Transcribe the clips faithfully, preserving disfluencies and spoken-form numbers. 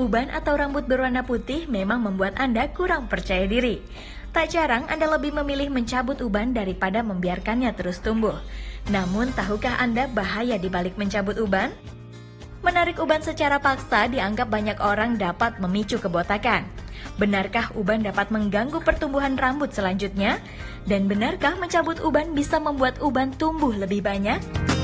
Uban atau rambut berwarna putih memang membuat Anda kurang percaya diri. Tak jarang Anda lebih memilih mencabut uban daripada membiarkannya terus tumbuh. Namun, tahukah Anda bahaya di balik mencabut uban? Menarik uban secara paksa dianggap banyak orang dapat memicu kebotakan. Benarkah uban dapat mengganggu pertumbuhan rambut selanjutnya? Dan benarkah mencabut uban bisa membuat uban tumbuh lebih banyak?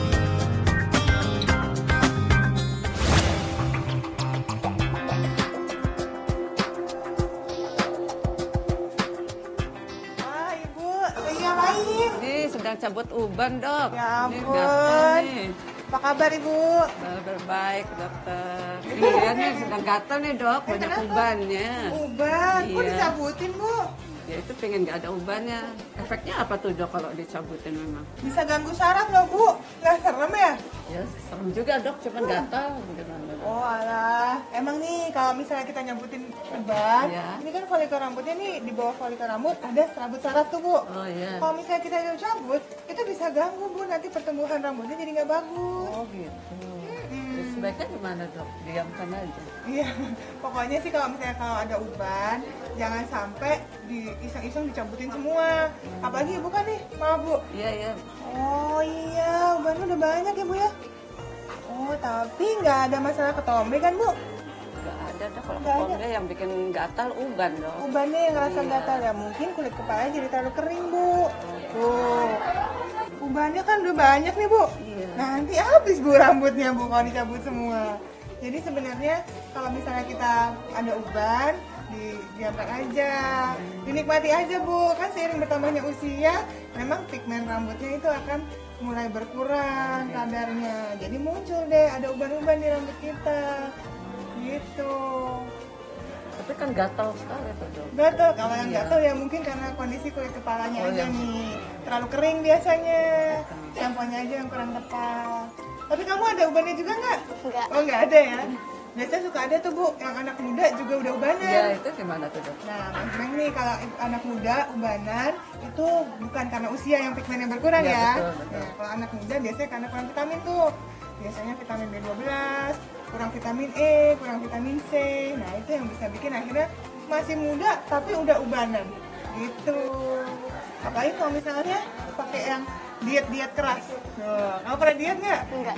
Sedang cabut uban, Dok. Ya Ini ampun. gatal nih. Apa kabar, Ibu? Kabar baik, Dokter. Iya nih, sedang gatal nih, Dok. Eh, Banyak kenapa? ubannya. Uban? Kok Iya. dicabutin, Bu? Ya itu pengen nggak ada ubannya. Efeknya apa tuh, Dok, kalau dicabutin memang? Bisa ganggu saraf loh, Bu. Nggak serem ya? Ya, serem juga, Dok. Cuman gatal. Gimana, Dok? Oh alah, emang nih kalau misalnya kita nyebutin uban, Iya. ini kan folikel rambutnya nih, di bawah folikel rambut ada serabut saraf tuh, Bu. Oh, iya. Kalau misalnya kita yang cabut, itu bisa ganggu, Bu, nanti pertumbuhan rambutnya jadi nggak bagus. Oh, gitu. Ya, sebaiknya gimana, Dok? Diamkan aja. Iya, pokoknya sih kalau misalnya kalau ada uban, jangan sampai di iseng-iseng dicabutin semua. Apalagi Ibu kan nih, maaf Bu. Iya, iya. Oh iya, ubannya udah banyak ya Bu ya? Oh, tapi nggak ada masalah ketombe kan Bu? Nggak ada, Dok. Kalau Nggak ada. ketombe yang bikin gatal uban, Dok. Ubannya yang ngerasa Iya. gatal ya, mungkin kulit kepalanya jadi terlalu kering Bu. Tuh, ubannya kan udah banyak nih Bu. Iya. Nanti habis Bu rambutnya Bu kalau dicabut semua. Jadi sebenarnya kalau misalnya kita ada uban, di diamkan aja, dinikmati aja Bu. Kan seiring bertambahnya usia, memang pigmen rambutnya itu akan mulai berkurang kadarnya. Jadi muncul deh ada uban-uban di rambut kita. Gitu. Tapi kan gatal sekali tuh, Dok. Gatal, kalau yang Iya. gatal ya mungkin karena kondisi kulit kepalanya Oh, aja yang- nih. Terlalu kering biasanya. Shampoo-nya aja yang kurang tepat. Tapi kamu ada ubannya juga nggak? Enggak. Oh nggak ada ya? Biasanya suka ada tuh Bu, yang anak muda juga udah ubanan. Iya, itu gimana tuh, Dok? Nah, Mas Bang nih kalau anak muda ubanan itu bukan karena usia yang pigmennya berkurang Iya, ya. betul, betul. Nah, kalau anak muda biasanya karena kurang vitamin tuh. Biasanya vitamin B dua belas, kurang vitamin E, kurang vitamin C. Nah, itu yang bisa bikin akhirnya masih muda tapi udah ubanan. Gitu. Apalagi kalau misalnya pakai yang diet-diet keras. Tuh, kamu pernah diet nggak? Enggak.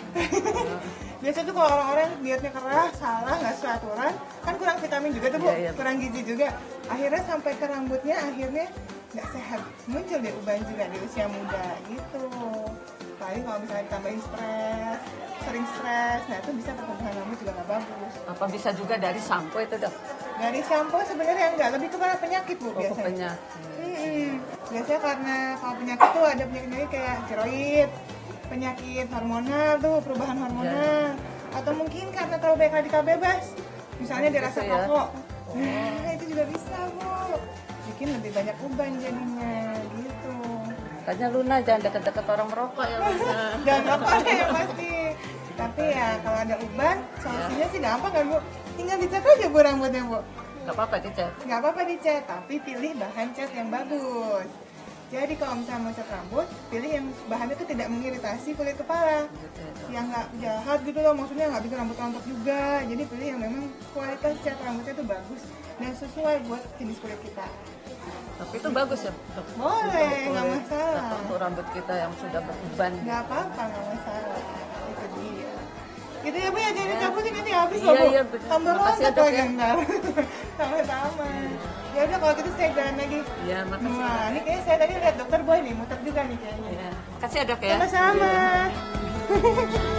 Biasanya tuh kalau orang-orang dietnya keras, salah, nggak sesuai aturan, kan kurang vitamin juga tuh Bu, Iya, iya. kurang gizi juga. Akhirnya sampai ke rambutnya akhirnya nggak sehat, muncul deh uban juga di usia muda gitu. Paling kalau misalnya ditambahin stres, sering stres, nah itu bisa pertumbuhan rambut juga nggak bagus. Apa bisa juga dari sampo itu, Dok? Dari shampoo sebenarnya nggak, lebih kepada penyakit Bu Oh, ke biasanya. penyakit. Hmm, biasanya karena kalau penyakit tuh ada penyakit kayak tiroid, penyakit hormonal tuh, perubahan hormonal, atau mungkin karena terlalu banyak radikal bebas, misalnya dia rasa Gitu ya. rokok. Nah, itu juga bisa Bu, bikin lebih banyak uban jadinya gitu. Makanya Luna jangan deket-deket orang merokok ya, Luna. Jangan apa ya pasti. Tapi ya kalau ada uban, solusinya sih gampang kan Bu, tinggal dicat aja Bu rambutnya Bu. Gak apa-apa dicat. Nggak apa-apa dicat, tapi pilih bahan cat yang bagus. Jadi kalau misalnya mau cat rambut, pilih yang bahannya itu tidak mengiritasi kulit kepala. Gitu ya, Dok. Yang nggak jahat gitu loh, maksudnya nggak bikin rambut rontok juga. Jadi pilih yang memang kualitas cat rambutnya itu bagus dan sesuai buat jenis kulit kita. Tapi itu bagus ya, Dok? Boleh, Untuk nggak kulit masalah. atau untuk rambut kita yang sudah beruban. Nggak apa-apa, nggak masalah. Itu dia. Gitu ya Bu ya, jadi cabutin nanti habis Iya, loh Bu. iya, bener. Tambah Makasih ya, rontok Dok, lagi ya. ntar. Sama-sama. Ya udah kalau gitu saya jalan lagi. Iya, makasih. Wah, ini kayaknya saya tadi lihat dokter Boy nih, muter juga nih kayaknya. Iya. Makasih ya, Dok ya. Sama-sama.